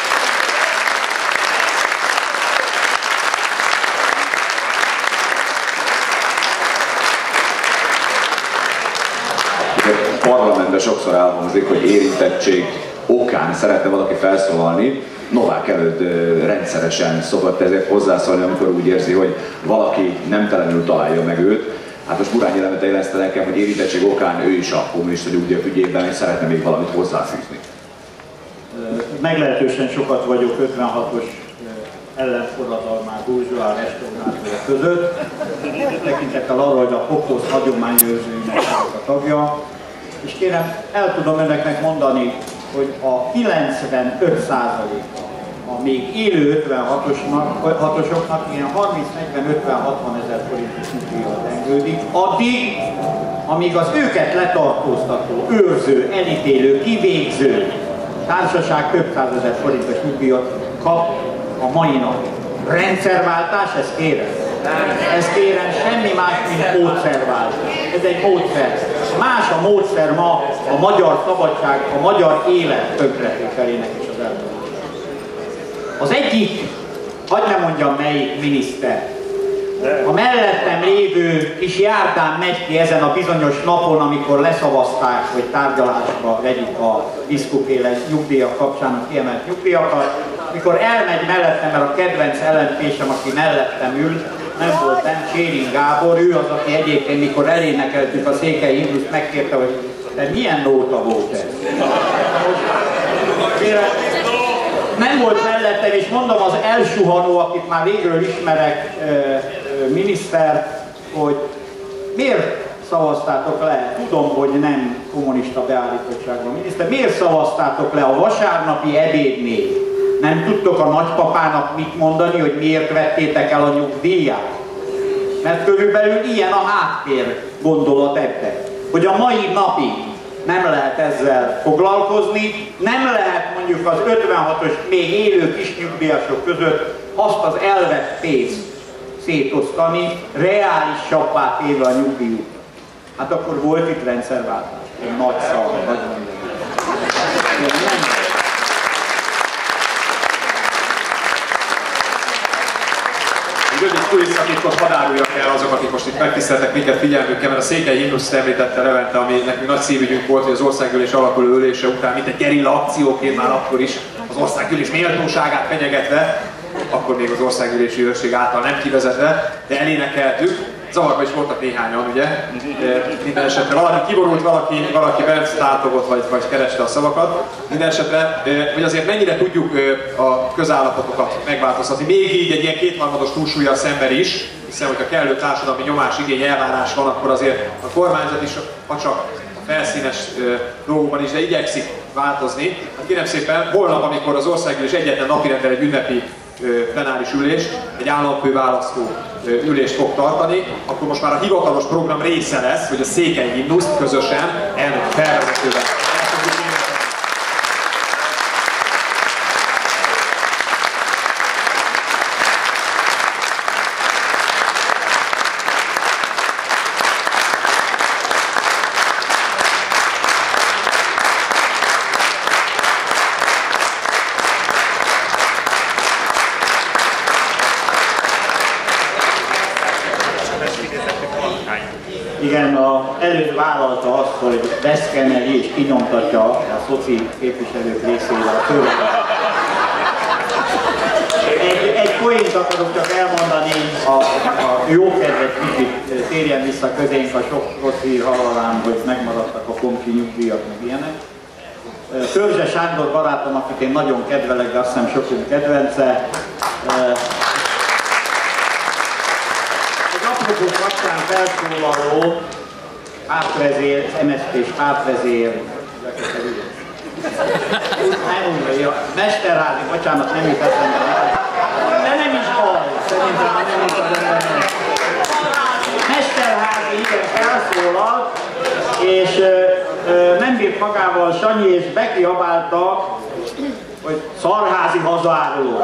Parlamentben sokszor elhangzik, hogy érintettség okán szeretne valaki felszólalni. Novák előtt rendszeresen szokott ezért hozzászólni, amikor úgy érzi, hogy valaki nemtelenül találja meg őt. Hát most Burányi Levente jelezte nekem, hogy érintettség okán ő is a kommunista nyugdíjak ügyében, és szeretne még valamit hozzáfűzni. Meglehetősen sokat vagyok 56-os ellenforradalmár, burzsóá, restaurátorok között. Tekintettel arra, hogy a Popos hagyományőrzőinek vagyok a tagja. És kérem, el tudom önöknek mondani, hogy a 95%-a a még élő 56-osoknak ilyen 30-40-50-60 ezer forintos nyugdíjat engődik, addig, amíg az őket letartóztató, őrző, elítélő, kivégző társaság több százezer forintos nyugdíjat kap a mai nap. Rendszerváltás, ezt kérem? Ez kérem, semmi más, mint módszerváltás. Ez egy módszer. Más a módszer ma, a magyar szabadság, a magyar élet tönkretételének és az eltörlésének. Az egyik, hadd ne mondjam melyik miniszter, a mellettem lévő kis jártán megy ki ezen a bizonyos napon, amikor leszavazták, hogy tárgyalásba vegyük a diszkóféle nyugdíjak kapcsán a kiemelt nyugdíjakat. Mikor elmegy mellettem, mert a kedvenc ellentésem, aki mellettem ül, nem volt nem Csérin Gábor, ő az, aki egyébként, mikor elénekeltük a Székely Himnuszt, megkérte, hogy de milyen nóta volt ez? Nem volt mellettem, és mondom az elsuhanó, akit már régről ismerek, miniszter, hogy miért szavaztátok le, tudom, hogy nem kommunista beállítottságban miniszter, miért szavaztátok le a vasárnapi ebédnél? Nem tudtok a nagypapának mit mondani, hogy miért vettétek el a nyugdíját? Mert körülbelül ilyen a háttér gondolat ebben, hogy a mai napig nem lehet ezzel foglalkozni, nem lehet mondjuk az 56-os még élő kis nyugdíjasok között azt az elvett pénzt szétosztani, reálisabbá téve a nyugdíjuk. Hát akkor volt itt rendszerváltás. Nagy szava, nagy mondani. Rövid kulisszatitkot hadd áruljak el azok, akik most itt megtiszteltek minket figyelmükkel, mert a Székely Himnuszt említette Levente, ami nekünk nagy szívügyünk volt, hogy az országgyűlés alakuló ülése után, mint egy gerilla akcióként már akkor is az országgyűlés méltóságát fenyegetve, akkor még az országgyűlési őrség által nem kivezetve, de elénekeltük. Zavarban is voltak néhányan, ugye? Minden esetre valaki kiborult, valaki bent tátogott, vagy kereste a szavakat. Minden esetre, hogy azért mennyire tudjuk a közállapotokat megváltoztatni, még így egy ilyen kétharmados túlsúllyal szemben is, hiszen hogyha kellő társadalmi nyomás, igény, elvárás van, akkor azért a kormányzat is, ha csak a felszínes dolgokban is, de igyekszik változni. Hát kérem szépen, holnap, amikor az országgyűlés egyetlen napirenden egy ünnepi plenáris ülés, egy államfőválasztó ülést fog tartani, akkor most már a hivatalos program része lesz, hogy a Székely Himnuszt közösen elnök felvezetővel. Igen, előbb vállalta azt, hogy beszkenneli és kinyomtatja a szoci képviselők részére a szöveget. Egy poént akarok csak elmondani, a jókedvet kicsit térjen vissza közénk a sok rossz hír hallalán, hogy megmaradtak a komcsi nyugdíjak, meg ilyenek. Törzse Sándor barátom, akit én nagyon kedvelek, de azt hiszem sokunk kedvence, apropó kapcsán felszólaló pártvezér, MSZP-s pártvezér, Mesterházi, bocsánat, nem jut eszembe, de nem is baj, szerintem nem jut eszembe. Mesterházi igen felszólalt, és nem bírt magával Sanyi, és bekiabálta, hogy szarházi hazaáruló.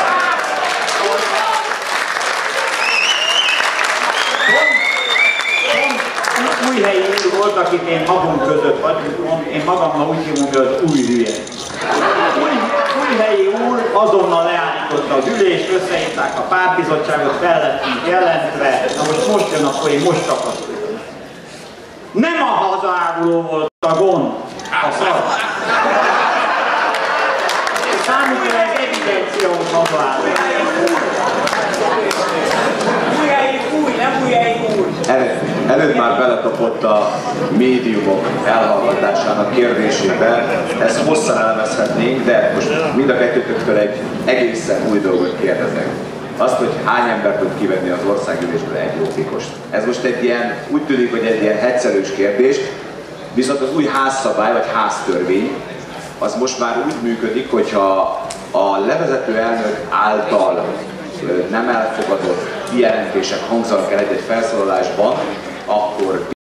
Újhelyi úr volt, akit én magunk között vagyunk, én magammal úgy hívom, hogy az új hülye. Újhelyi úr azonnal leállította az ülést, összehívták a pártbizottságot, fel lettünk jelentve, na most jön, akkor én most kapasztottam. Nem a hazaáruló volt a gond, a szar. Számukra ez evidencia, hogy hazaáruló. Előbb már beletapott a médiumok elhallgatásának kérdésébe, ezt hosszan elemezhetnénk, de most mind a kettőtöktől egy egészen új dolgot kérdezek. Azt, hogy hány ember tud kivenni az országgyűlésből egy jobbikost. Ez most egy ilyen, úgy tűnik, hogy egy ilyen heccelős kérdés, viszont az új házszabály vagy háztörvény, az most már úgy működik, hogyha a levezető elnök által nem elfogadott kijelentések hangzanak el egy felszólalásban, akkor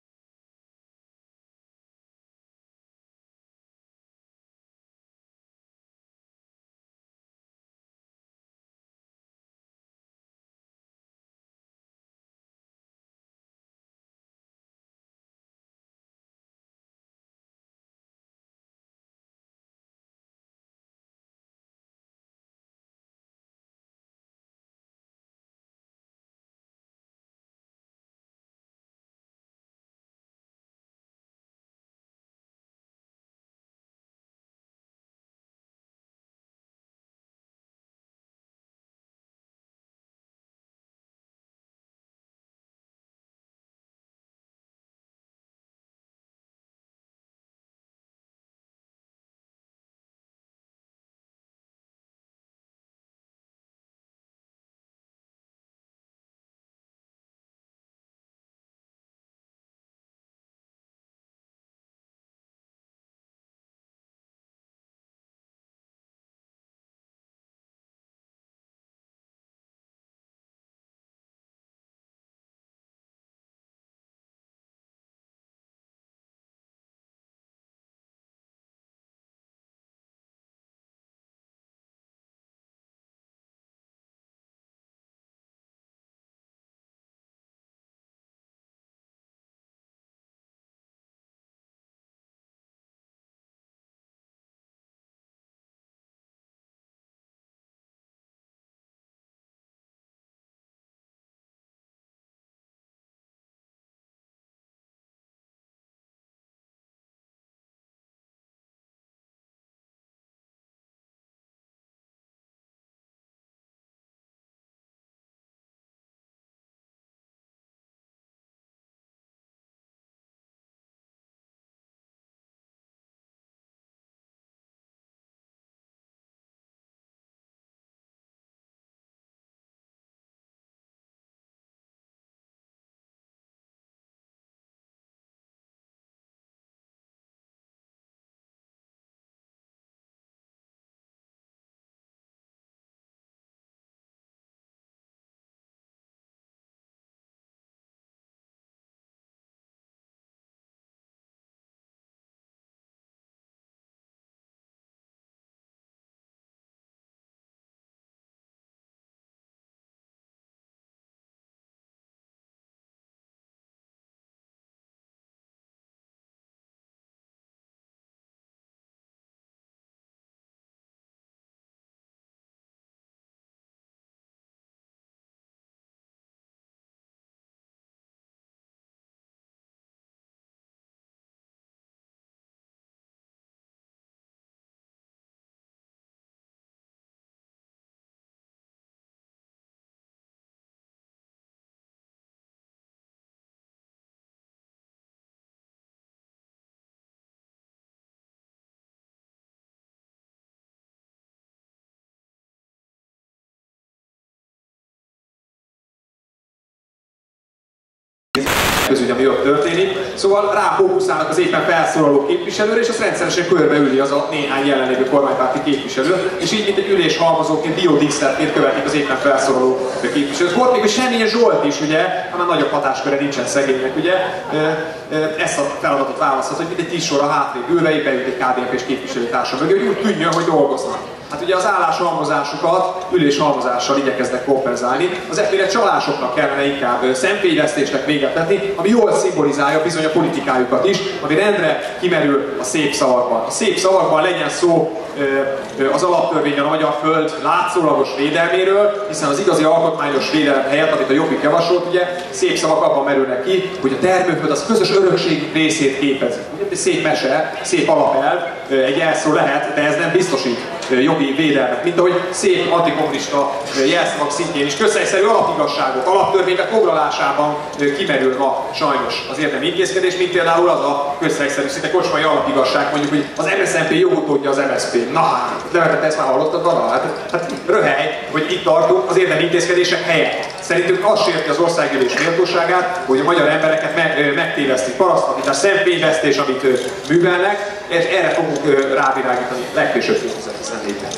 közügy, ami ott történik. Szóval rá fókuszálnak az éppen felszólaló képviselőre, és azt rendszeresen körbeüli az a néhány jelenlévő kormánypárti képviselő, és így mint egy üléshalmazóként, biodíszletként követik az éppen felszólaló képviselőt. Volt még Semjén Zsolt is, ugye, hanem nagyobb hatásköre nincsen szegénynek, ugye, ezt a feladatot választhat, hogy mindegy 10 sorra hátrébb ülve beült egy KDNP-s képviselőtársam mögé, hogy úgy tűnjön, hogy dolgoznak. Hát ugye az álláshalmozásukat üléshalmozással igyekeznek kompenzálni. Az efféle csalásoknak kellene inkább szemfényvesztésnek véget vetni, ami jól szimbolizálja bizony a politikájukat is, ami rendre kimerül a szép szavakban. A szép szavakban legyen szó az alaptörvényen a magyar föld látszólagos védelméről, hiszen az igazi alkotmányos védelem helyett, amit a Jobbik javasolt, ugye, szép szavak abban merülnek ki, hogy a termőföld az közös örökség részét képezi. Egy szép mese, szép alapelv, egy jelszó lehet, de ez nem biztosít jogi védelmet, mint ahogy szép antikommunista jelszavak szintjén is közhelyszerű alapigazságok alaptörvénybe foglalásában kimerül ma sajnos az érdemi intézkedés, mint például az a közhelyszerű, szinte kocsmai alapigazság, mondjuk, hogy az MSZNP jogutódja az MSZP. Na, de ezt már hallottad volna? Hát röhely, hogy itt tartunk az érdemi intézkedések helyett. Szerintünk az sérti az országgyűlés méltóságát, hogy a magyar embereket megtévesztik, parasztlatítás, szemfényvesztés, amit művelnek, és erre fogunk rávilágítani legkésőbb 2014-ben.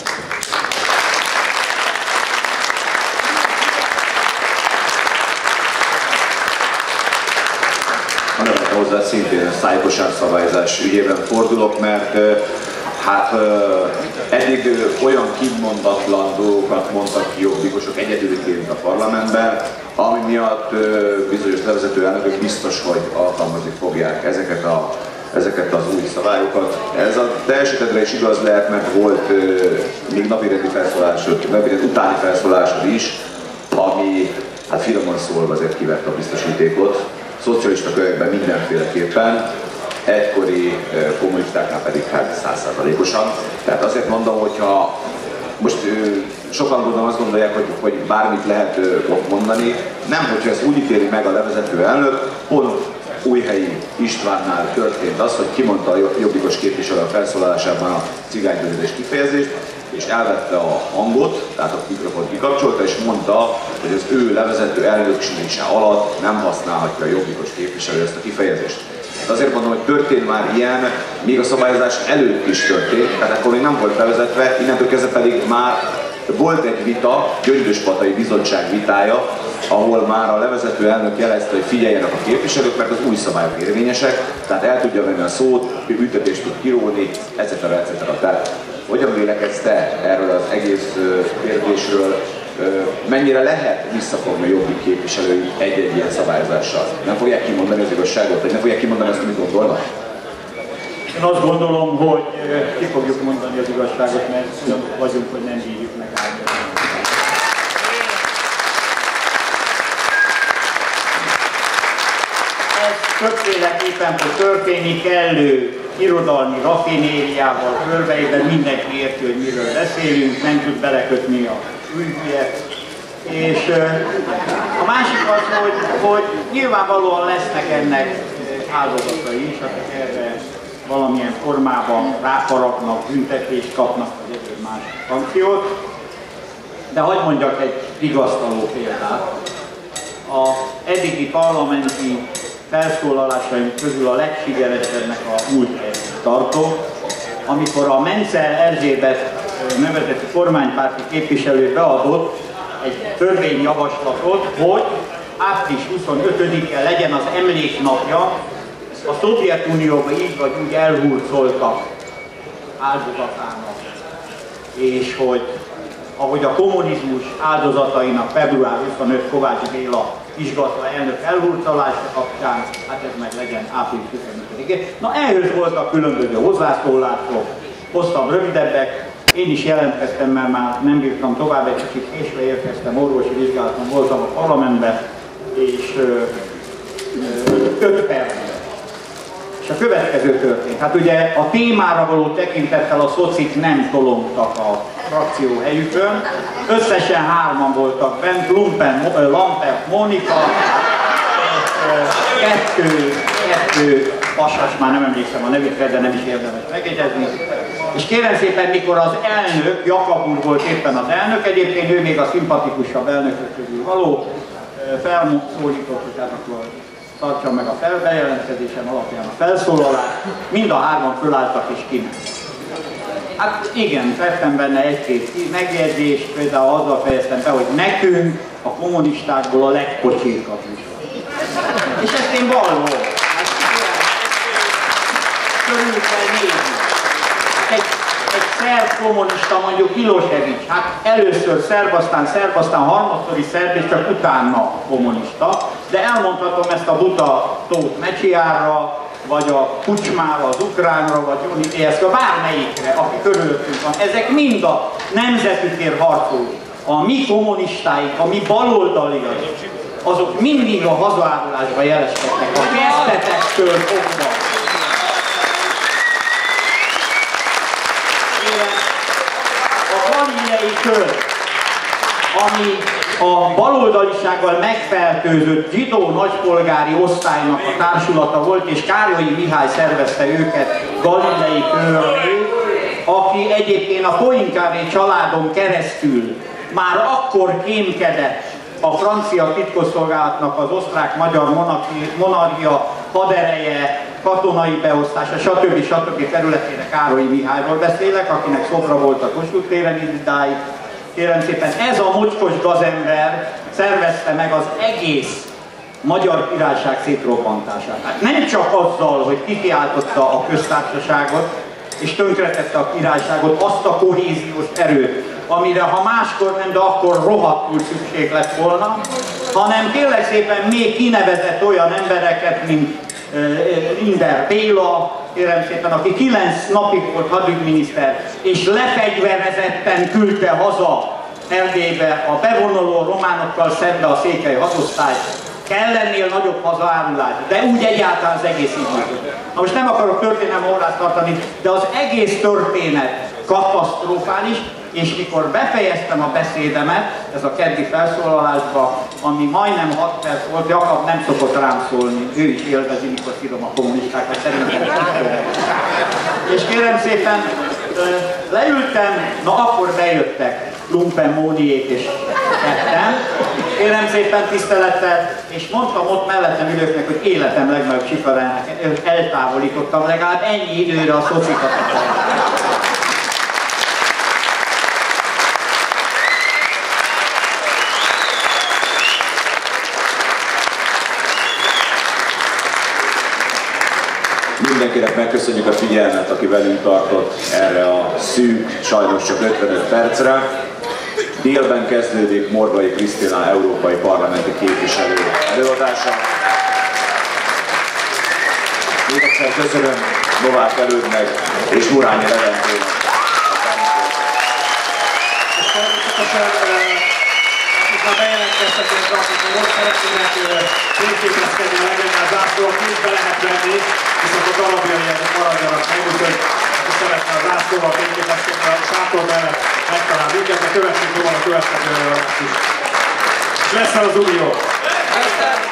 Hozzá szintén a szájkosár szabályzás ügyében fordulok, mert hát eddig olyan kimondatlan dolgokat mondtak ki jobbikosok egyedülként a parlamentben, ami miatt bizonyos levezető elnökök biztos, hogy alkalmazni fogják ezeket az új szabályokat. Ez a te esetedre is igaz lehet, mert volt még napirendi felszólásod, napirend utáni felszólásod is, ami hát finoman szólva azért kivett a biztosítékot. Szocialista körökben mindenféleképpen, egykori kommunistáknál pedig hát 100%-osan. Tehát azért mondom, hogyha most sokan gondolom azt gondolják, hogy bármit lehet mondani, nem, hogyha ezt úgy ítéli meg a levezető elnök, pont Újhelyi Istvánnál történt az, hogy kimondta a jobbikos képviselő a felszólalásában a cigánybűnözés kifejezést, és elvette a hangot, tehát a mikrofont kikapcsolta, és mondta, hogy az ő levezető elnöksége alatt nem használhatja a jobbikos képviselő ezt a kifejezést. De azért mondom, hogy történt már ilyen, még a szabályozás előtt is történt, tehát akkor még nem volt bevezetve, innentől kezdve pedig már volt egy vita, Gyöngyöspatai Bizottság vitája, ahol már a levezető elnök jelezte, hogy figyeljenek a képviselők, mert az új szabályok érvényesek, tehát el tudja venni a szót, büntetést tud kiróni, etc. Tehát hogyan vélekedsz te erről az egész kérdésről, mennyire lehet visszafogni a jobbik képviselői egy-egy ilyen szabályozással? Nem fogják kimondani az igazságot, vagy nem fogják kimondani azt, amit gondolnak? Én azt gondolom, hogy ki fogjuk mondani az igazságot, mert olyan vagyunk, hogy nem bírjuk megállni. Ez többféleképpen fog történni, kellő irodalmi raffinériával, körbeében mindenki érti, hogy miről beszélünk, nem tud belekötni a ügyet. És a másik az, hogy nyilvánvalóan lesznek ennek áldozatai is, akik erre valamilyen formában ráfaragnak, büntetést kapnak, vagy egyéb más szankciót. De hadd mondjak egy vigasztaló példát. Az eddigi parlamenti felszólalásaink közül a legsikeresebbnek a múlt héten tartom, amikor a Menzel Erzsébet nevezeti kormánypárti képviselő beadott egy törvényjavaslatot, hogy április 25-e legyen az emléknapja a Szovjetunióban így vagy úgy elhurcoltak áldozatának, és hogy ahogy a kommunizmus áldozatainak február 25 Kovács Béla Kisgata elnök elhurcolása kapcsán, hát ez meg legyen április 25-én. Na ehhez voltak különböző hozzászólások, hoztam rövidebbek, én is jelentkeztem, mert már nem bírtam tovább, egy kicsit késve érkeztem, orvosi vizsgálaton voltam a parlamentben, és 5 percben. És a következő történt. Hát ugye a témára való tekintettel a szocik nem tolongtak a frakció helyükön. Összesen 3-an voltak bent, Lampert Mónika, kettő pasas, már nem emlékszem a nevükre, de nem is érdemes megjegyezni. És kérem szépen, mikor az elnök, Jakab úr volt éppen az elnök, egyébként ő még a szimpatikusabb elnökök közül való, felszólított, hogy hát akkor tartsa meg a bejelentkezésem alapján a felszólalást, mind a hárman fölálltak és kimentek. Hát igen, tettem benne egy-két megjegyzést, például azzal fejeztem be, hogy nekünk a kommunistákból a legpocsírkabb műsor. És ezt én vallom. Hát körül kell nézni. Egy szerb kommunista, mondjuk Milosevic, hát először szerb, aztán harmadszor is szerb, és csak utána kommunista, de elmondhatom ezt a buta Tóth Mecsiárra, vagy a Kucsmára, az ukránra, vagy Unitészka, bármelyikre, aki körülöttünk van. Ezek mind a nemzetükért harcolók. A mi kommunistáink, a mi baloldaliaink, azok mindig a hazaárulásba jeleskednek, a kezdetektől fogva. A Galilei kör, ami a baloldalisággal megfertőzött zsidó nagypolgári osztálynak a társulata volt, és Károly Mihály szervezte őket Galilei körré, aki egyébként a Poincaré családon keresztül már akkor kémkedett a francia titkosszolgálatnak az osztrák-magyar monarchia hadereje, katonai beosztása, stb. Területére Károly Mihályról beszélek, akinek szobra volt a Kossuth téren idáig. Kérem szépen, ez a mocskos gazember szervezte meg az egész Magyar Királyság szétrobbantását. Hát nem csak azzal, hogy kikiáltotta a köztársaságot, és tönkretette a királyságot, azt a kohéziós erőt, amire ha máskor nem, de akkor rohadtul szükség lett volna, hanem kérlek szépen még kinevezett olyan embereket, mint Linder Béla, kérem szépen, aki 9 napig volt hadügyminiszter, és lefegyverezetten küldte haza Erdélybe a bevonuló románokkal szembe a székely hadosztályt. Kell ennél nagyobb hazaárulás, de úgy egyáltalán az egész így működik. Na most nem akarok történelmi órát tartani, de az egész történet katasztrofális, és mikor befejeztem a beszédemet, ez a keddi felszólalásba, ami majdnem 6 perc volt, Jakab nem szokott rám szólni, ő is élvezi, mikor szírom a kommunistákat, szerintem és kérem szépen, leültem, na akkor bejöttek Lumpen Móniék és ketten, kérem szépen tisztelettel, és mondtam ott mellettem ülőknek, hogy életem legnagyobb sikarának eltávolítottam legalább ennyi időre a szocikat. Mindenkinek megköszönjük a figyelmet, aki velünk tartott erre a szűk, sajnos csak 55 percre. Délben kezdődik Morvai Krisztina európai parlamenti képviselő előadása. Még egyszer köszönöm Novák Elődnek és Murányi Leventének. És természetesen, akik már bejelentkeztetünk, akik most szeretnének fényképezkedni a legjobb zászlóval, mind be lehet venni, viszont a darabjai ezek maradjanak meg, úgyhogy aki szeretne a zászlóval fényképezkedni, a sátor mellett megtalál minket, de kövessünk tovább a következő előadást is. És lesz el az Unió!